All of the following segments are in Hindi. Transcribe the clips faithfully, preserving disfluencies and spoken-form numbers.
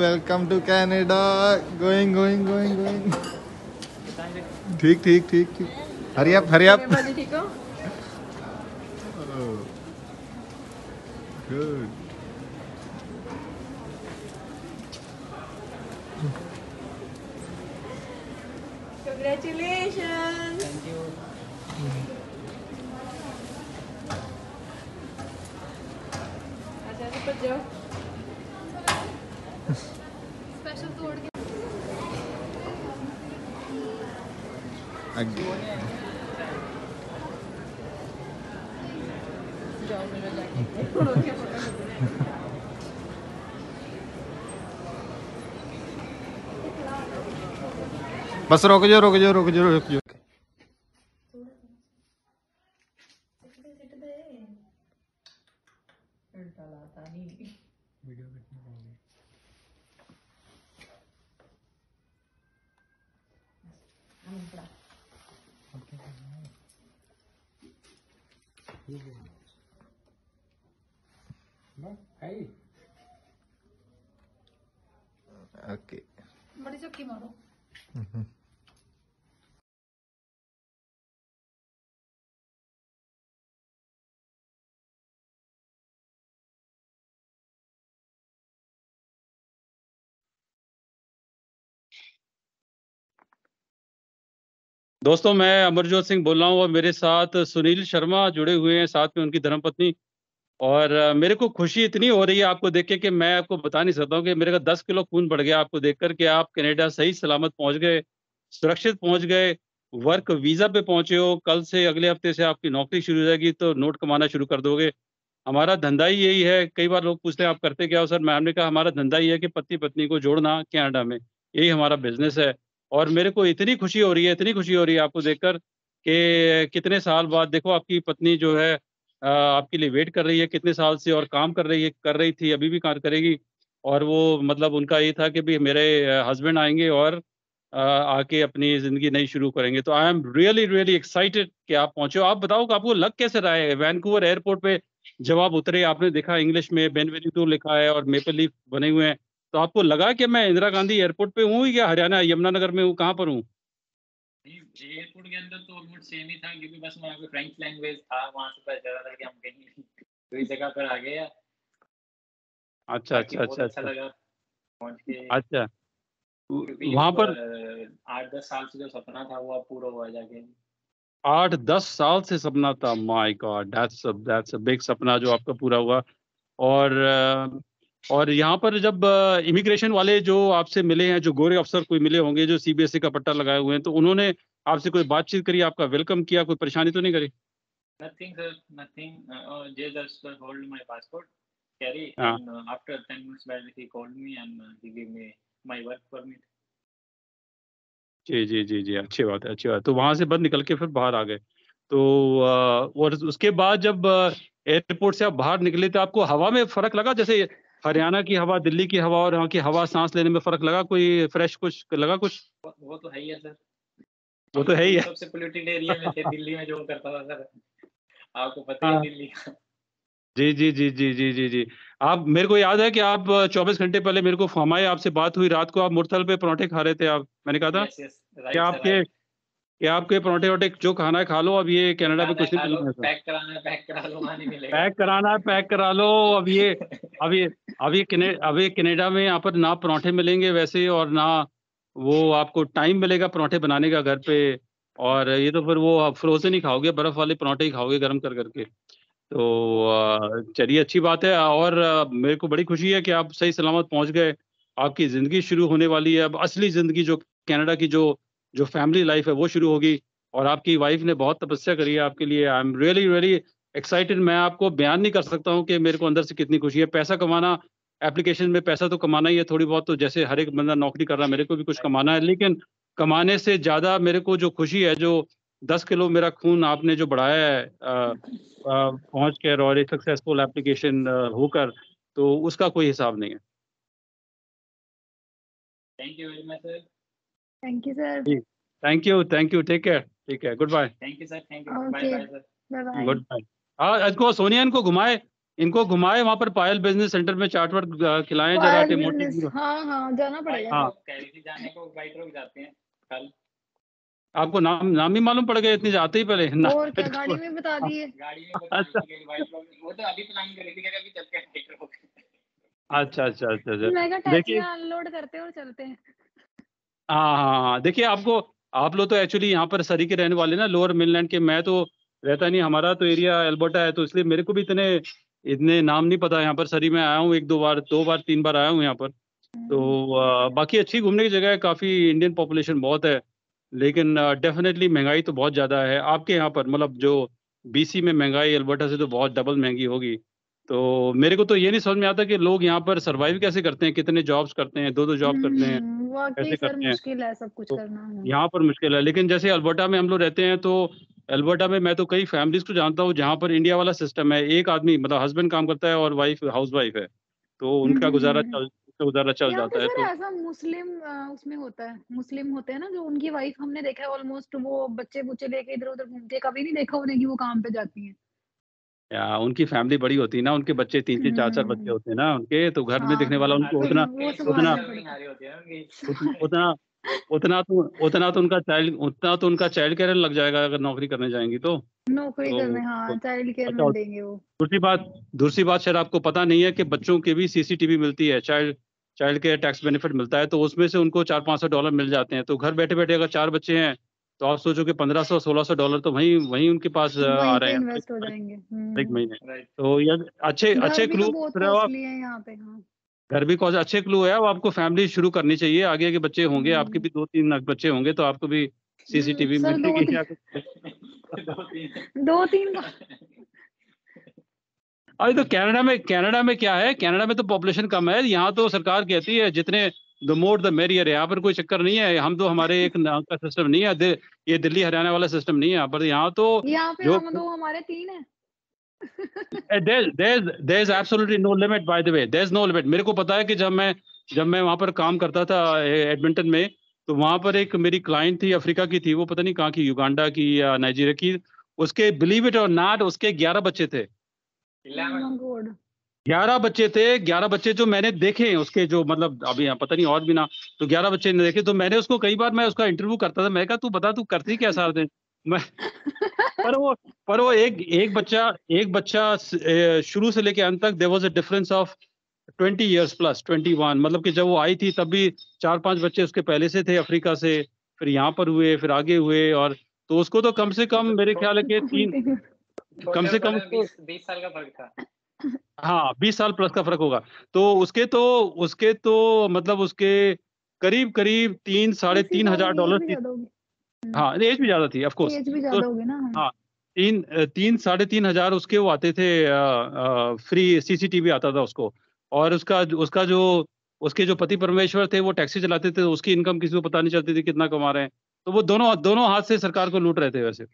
Welcome to Canada. Going going going going. ठीक ठीक ठीक ठीक। Hurry up hurry up. ठीक हो? गुड। Congratulations. Thank you. अच्छा ऊपर जाओ। स्पेशल तोड़ के आगे। जाओ मेरे जाके फोटो के फोटो। बस रुक जाओ रुक जाओ रुक जाओ रुक जाओ। ओके। बड़ी चक्की मारो। दोस्तों मैं अमरजोत सिंह बोल रहा हूँ और मेरे साथ सुनील शर्मा जुड़े हुए हैं, साथ में उनकी धर्मपत्नी। और अ, मेरे को खुशी इतनी हो रही है आपको देख के कि मैं आपको बता नहीं सकता हूँ कि मेरे का दस किलो खून बढ़ गया आपको देखकर कि आप कनाडा सही सलामत पहुंच गए, सुरक्षित पहुंच गए, वर्क वीज़ा पे पहुंचे हो। कल से अगले हफ्ते से आपकी नौकरी शुरू हो जाएगी तो नोट कमाना शुरू कर दोगे। हमारा धंधा ही यही है। कई बार लोग पूछते हैं आप करते क्या हो सर? मैं हमने कहा हमारा धंधा ही है कि पति पत्नी को जोड़ना कनाडा में, यही हमारा बिजनेस है। और मेरे को इतनी खुशी हो रही है, इतनी खुशी हो रही है आपको देखकर कि कितने साल बाद देखो आपकी पत्नी जो है अ, आपके लिए वेट कर रही है कितने साल से और काम कर रही है, कर रही थी, अभी भी काम करेगी। और वो मतलब उनका ये था कि भी मेरे हस्बैंड आएँगे और अ, आके अपनी ज़िंदगी नई शुरू करेंगे। तो I am really really excited कि आप पहुँचे हो। आप बताओ कि आपको लग कैसे रहा है? वैंकूवर एयरपोर्ट पे जब आप उतरे, आपने देखा इंग्लिश में बेनवेनुटो लिखा है और मेपल लीफ बने हुए हैं। तो आपको लगा कि मैं इंदिरा गांधी एयरपोर्ट पे हूँ या हरियाणा यमुनानगर में हूँ, कहाँ पर हूँ? नहीं, एयरपोर्ट के अंदर तो ऑलमोस्ट सेम ही था क्योंकि बस वहाँ पे फ्रेंच लैंग्वेज था, वहाँ से पता चला था कि हम कहीं कोई जगह पर आ गए हैं। अच्छा, बाकी अच्छा, बहुत अच्छा, अच्छा अच्छा। लगा पहुँच के, अच्छा। व क्योंकि वहाँ पर ऊपर आठ दस साल से जो सपना था वो अब पूरा हुआ जाके। आठ दस साल से सपना था, my god! That's a that's a big सपना जो आपका पूरा हुआ। और अ, और यहाँ पर जब इमिग्रेशन वाले जो आपसे मिले हैं, जो गोरे अफ़सर कोई मिले होंगे, जो सीबीएसई का पट्टा लगाए हुए हैं, तो उन्होंने आपसे कोई बातचीत करी, आपका वेलकम किया, कोई परेशानी तो नहीं करी? Nothing sir, nothing. Uh, uh, they just uh, hold my passport, carry, हाँ। and uh, after ten minutes back he called me and uh, he gave me my work permit. जी, जी, जी, जी, अच्छी बात है, अच्छी बात है। तो वहाँ से बस निकल के फिर बाहर आ गए। तो अ, और उसके बाद जब एयरपोर्ट से आप बाहर निकले तो आपको हवा में फ़र्क लगा? जैसे हरियाणा की हवा, दिल्ली की हवा और यहाँ की हवा साँस लेने में फ़र्क लगा? कोई फ्रेश कुछ लगा कुछ? वो, वो तो है ही है सर। वो हम तो तो है ही खुद है। सबसे पोल्यूटेड एरिया में थे, दिल्ली में जॉब करता था सर। आपको पता ही है हाँ। दिल्ली का। जी, जी, जी, जी, जी, जी, जी। आप मेरे को याद है कि आप चौबीस घंटे पहले मेरे को फ़ोन आया, आपसे बात हुई, रात को आप मुर्तल पे पराठे खा रहे थे आप। मैंने कहा था यस यस, कि राइट सर, आपके राइट। कि आपके पराठे-वराठे जो खाना है खा लो, अब ये कनाडा में खाना है कुछ नहीं खा लो, मिलना है। पैक कराना है पैक करा लो, वहाँ नहीं मिलेगा। पैक कराना है, पैक करा लो। अब ये अब ये अब ये कने अब ये कनाडा में यहाँ पर ना पराठे मिलेंगे वैसे और ना वो आपको टाइम मिलेगा पराठे बनाने का घर पे। और ये तो फिर वो आप फ्रोज़न ही खाओगे, बर्फ़ वाले पराठे ही खाओगे गरम कर कर के। तो अ, चलिए अच्छी बात है और अ, मेरे को बड़ी खुशी है कि आप सही सलामत पहुँच गए। आपकी ज़िंदगी शुरू होने वाली है, अब असली ज़िंदगी जो कनाडा की जो जो फैमिली लाइफ़ है वो शुरू होगी। और आपकी वाइफ़ ने बहुत तपस्या करी है आपके लिए। I am really, really excited. मैं आपको बयान नहीं कर सकता हूँ कि मेरे को अंदर से कितनी खुशी है। पैसा कमाना, एप्लीकेशन में पैसा तो कमाना ही है थोड़ी बहुत, तो जैसे हर एक बंदा नौकरी कर रहा है, मेरे को भी कुछ कमाना है। लेकिन कमाने से ज़्यादा मेरे को जो खुशी है, जो दस किलो मेरा खून आपने जो बढ़ाया है अ अ, पहुँच कर और एक सक्सेसफुल एप्लीकेशन अ, होकर, तो उसका कोई हिसाब नहीं है। Thank you very much sir. Thank you sir. जी, thank you, thank you, take care, take care, good bye, thank you sir, thank you, bye okay, bye sir. Bye bye. Good bye. हाँ, इसको सोनिया इनको घुमाए, इनको घुमाए वहाँ पर पायल बिजनेस सेंटर में, चाट वाट खिलाएं जरा पायल टिमोटी। बिजनेस, हाँ हाँ जाना पड़ेगा। हाँ। कह रही थी जाने को, वाइट रॉक जाते हैं कल। आपको नाम नाम ही मालूम पड़ गया इतने जाते ही पहले ना। और क्या, गाड़ी में बता दिए। गाड़ी में बता अच्छा रही थी वाइट रॉक, वो तो अभी प्लान कर रही थी कि अभी चलते हैं वाइट रॉक। अच्छा अच्छा अच्छा अच्छा मैं कहा देखिए, टैक्सियां अनलोड करते हैं और चलते हैं। हाँ हाँ हाँ देखिए, आपको आप लोग तो एक्चुअली यहाँ पर सरी के रहने वाले ना, लोअर मेनलैंड के। मैं तो रहता नहीं, हमारा तो एरिया एल्बर्टा है, तो इसलिए मेरे को भी इतने इतने नाम नहीं पता। यहाँ पर सरी में आया हूँ एक दो बार, दो बार तीन बार आया हूँ यहाँ पर। तो आ, बाकी अच्छी घूमने की जगह है, काफ़ी इंडियन पॉपुलेशन बहुत है, लेकिन डेफिनेटली महंगाई तो बहुत ज़्यादा है। आपके यहाँ पर मतलब जो बीसी में महंगाई अल्बर्टा से तो बहुत डबल महंगी होगी। तो मेरे को तो ये नहीं समझ में आता कि लोग यहाँ पर सरवाइव कैसे करते हैं, कितने जॉब्स करते हैं, दो दो जॉब करते हैं, हम्म, वाकई कैसे सर करते हैं। मुश्किल है सब कुछ तो करना है। यहाँ पर मुश्किल है, लेकिन जैसे अल्बर्टा में हम लोग रहते हैं, तो अल्बर्टा में मैं तो कई फैमिलीज को जानता हूँ जहाँ पर इंडिया वाला सिस्टम है, एक आदमी मतलब हस्बैंड काम करता है और वाइफ हाउस वाइफ है, तो हम्म, उनका हम्म, गुजारा हम्म। चल उसका गुजारा चल यहाँ पे जाता है। सर तो ऐसा मुस्लिम अ, उसमें होता है, मुस्लिम होते हैं ना जो, उनकी वाइफ हमने देखा है ऑलमोस्ट वो बच्चे बुच्चे लेके इधर उधर घूमती है, कभी नहीं देखा उन्हें कि वो काम पे जाती हैं। या उनकी फैमिली बड़ी होती है ना, उनके बच्चे तीन तीन चार चार बच्चे हम्म, होते हैं ना उनके, तो घर में हाँ दिखने वाला हाँ उनको तो उतना वो उतना संभालना पड़ता है। हारी होती है उनकी। उतना उतना उतना तो उतना तो उनका चाइल्ड उतना तो उनका चाइल्ड केयर लग जाएगा अगर नौकरी करने जाएंगी तो। नौकरी तो, करने, तो हाँ चाइल्ड केयर अच्छा, में देंगे वो। दूसरी बात दूसरी बात शायद आपको पता नहीं है कि बच्चों की भी सीसीटीवी मिलती है, child child care tax benefit मिलता है, तो उसमें से उनको चार पाँच सौ डॉलर मिल जाते हैं। तो घर बैठे बैठे अगर चार बच्चे हैं तो आप सोचो कि पंद्रह सौ सोलह सौ डॉलर तो वहीं वहीं उनके पास अ, आ वहीं रहे पे हैं इन्वेस्ट हो हर एक जाएंगे। हर एक हम्म, महीने। राइट। तो ये अच्छे घर अच्छे भी तो क्लू बहुत रहे हो आप। कॉस्टली है यहाँ पे। हाँ। घर भी कौन अच्छे क्लू है, अब आपको फैमिली शुरू करनी चाहिए, आगे के बच्चे होंगे, आपके हम्म, भी दो तीन बच्चे होंगे तो आपको भी हम्म, सीसीटीवी सर दो मिलेगी तीन या दो तीन। दो तीन का। अरे तो कनाडा में कनाडा में क्या है, कनाडा में तो पॉपुलेशन कम है, यहाँ तो सरकार कहती है जितने द मोर द मेरियर है, यहाँ पर कोई चक्कर नहीं है। हम तो हमारे एक नाम का सिस्टम नहीं है, दे- ये दिल्ली हरियाणा वाला सिस्टम नहीं है यहाँ पर। यहाँ तो यहाँ पे जो हम दो हमारे तीन है। there there's there's absolutely no limit by the way, there's no limit। मेरे को पता है कि जब मैं जब मैं वहाँ पर काम करता था एडमिंटन में, तो वहाँ पर एक मेरी क्लाइंट थी, अफ्रीका की थी, वो पता नहीं कहाँ की, युगांडा की या नाइजीरिया की। उसके बिलीव इट और नॉट उसके ग्यारह बच्चे थे। इलेवन। गॉड। ग्यारह बच्चे थे, ग्यारह बच्चे जो मैंने देखे हैं उसके, जो मतलब अभी यहाँ पता नहीं और भी ना, तो ग्यारह बच्चे ने देखे। तो मैंने उसको कई बार मैं उसका इंटरव्यू करता था, मैं कहा तू बता तू करती क्या सारा दिन। मैं पर वो पर वो एक एक बच्चा एक बच्चा स- ए, शुरू से लेके अंत तक there was a difference of twenty years plus twenty one, मतलब कि जब वो आई थी तब भी चार पांच बच्चे उसके पहले से थे अफ्रीका से, फिर यहाँ पर हुए, फिर आगे हुए। और तो उसको तो कम से कम मेरे ख्याल है कि तीन कम छोटे और से कम बड़े में उसको, बीस बीस साल का फर्क था। हाँ बीस साल प्लस का फर्क होगा। तो उसके तो उसके तो मतलब उसके करीब करीब तीन साढ़े उस तीन हिसाब हजार की एज डॉलर भी थी। ज्यादा होगी। हाँ एज भी ज्यादा थी ऑफ कोर्स। एज भी तो ज्यादा होगी ना। हाँ, तीन अ, तीन साढ़े तीन हजार उसके वो आते थे, फ्री सीसीटीवी आता था उसको। और उसका उसका जो उसके जो पति परमेश्वर थे वो टैक्सी चलाते थे, तो उसकी इनकम किसी को पता नहीं चलती थी कितना कमा रहे हैं। तो वो दोनों दोनों हाथ से सरकार को लूट रहे थे वैसे।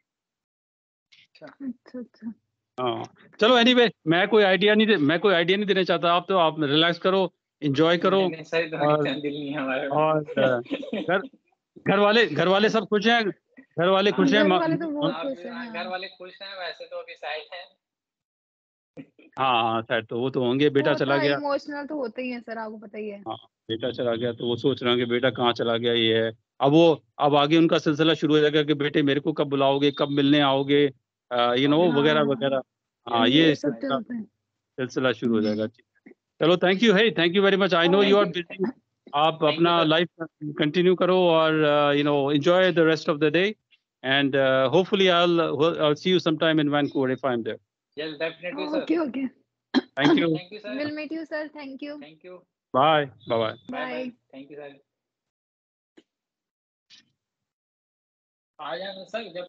अच्छा अच्छा। हाँ चलो एनीवे, मैं कोई आइडिया नहीं दे मैं कोई आइडिया नहीं देना चाहता। आप तो आप रिलैक्स करो, एंजॉय करो। नहीं नहीं सर, इतना और दिल नहीं है हमारे और अ, में। घर घर वाले घर वाले सब खुश हैं, घर वाले खुश हैं। घर मा- वाले तो बहुत आप खुश है। हाँ, घर हाँ। वाले खुश हैं, वैसे तो अभी साइड है। हाँ हाँ शायद तो वो तो होंगे, बेटा होता चला है, गया। इमोशनल तो होते ही है सर, आपको पता ही है। हाँ बेटा चला गया तो वो सोच रहे होंगे बेटा कहाँ चला गया ये है। अब वो अब आगे उनका सिलसिला शुरू हो जाएगा कि बेटे मेरे को कब बुलाओगे, कब मिलने आओगे, यू नो वगैरह हाँ वगैरह। हाँ ये ये सब सिलसिला चलते हैं। सिलसिला शुरू हो जाएगा। हम्म। चलो थैंक यू है, thank you very much, I know you are okay. Busy. आप थैंक यू अपना सर। लाइफ कंटिन्यू करो और you know enjoy the rest of the day and hopefully I will see you sometime in Vancouver if I am there. Yes definitely sir. Okay okay. Thank you. Thank you sir. Will meet you sir. Thank you. Thank you. Bye bye bye. Bye bye. Bye. Thank you sir. आ जाना सर जब